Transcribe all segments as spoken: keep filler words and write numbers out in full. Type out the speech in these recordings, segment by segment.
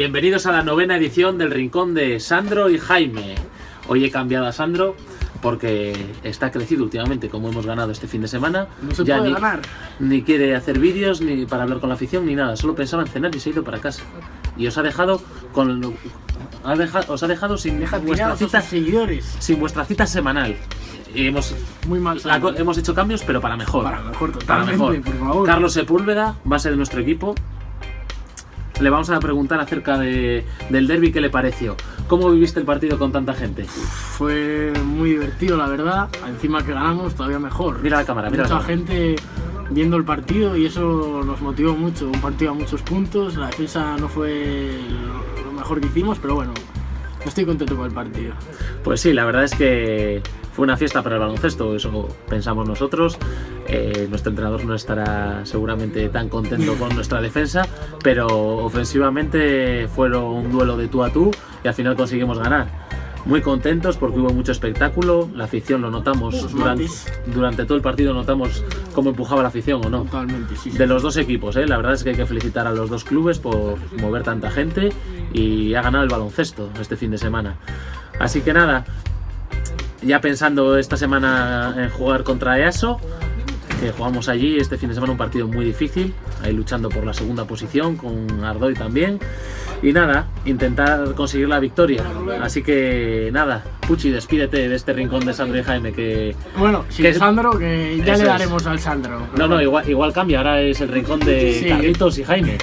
Bienvenidos a la novena edición del Rincón de Sandro y Jaime. Hoy he cambiado a Sandro porque está crecido últimamente, como hemos ganado este fin de semana. No se ya puede ni, ganar. Ni quiere hacer vídeos, ni para hablar con la afición, ni nada. Solo pensaba en cenar y se ha ido para casa. Y os ha dejado con... Ha dejado, os ha dejado sin Deja vuestra tirados a cita, sus seguidores. sin vuestra cita semanal. Y hemos, Muy mal. la, Sandro. hemos hecho cambios, pero para mejor. Para mejor, Para totalmente, mejor. por favor. Carlos Sepúlveda va a ser de nuestro equipo. Le vamos a preguntar acerca de, del derbi, ¿qué le pareció? ¿Cómo viviste el partido con tanta gente? Fue muy divertido, la verdad. Encima que ganamos, todavía mejor. Mira la cámara, mira Mucha la cámara. gente viendo el partido y eso nos motivó mucho. Un partido a muchos puntos. La defensa no fue lo- lo mejor que hicimos, pero bueno, estoy contento con el partido. Pues sí, la verdad es que fue una fiesta para el baloncesto, eso pensamos nosotros. Eh, nuestro entrenador no estará seguramente tan contento con nuestra defensa, pero ofensivamente fueron un duelo de tú a tú y al final conseguimos ganar. Muy contentos porque hubo mucho espectáculo, la afición lo notamos Los durante, mates. durante todo el partido, notamos cómo empujaba la afición, ¿o no? Totalmente, sí. sí. De los dos equipos, ¿eh? La verdad es que hay que felicitar a los dos clubes por mover tanta gente y ha ganado el baloncesto este fin de semana. Así que nada, ya pensando esta semana en jugar contra E A S O, que jugamos allí este fin de semana un partido muy difícil, ahí luchando por la segunda posición con Ardoy también. Y nada, intentar conseguir la victoria. Así que nada, Puchi, despídete de este rincón de Sandro y Jaime que... Bueno, sin que- Sandro, que ya Eso le es. daremos al Sandro. No, no, igual, igual cambia, ahora es el rincón de Sí. Carlitos y Jaime.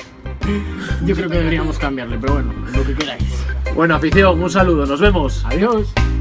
Yo creo que deberíamos cambiarle, pero bueno, lo que queráis. Bueno, afición, un saludo, nos vemos. Adiós.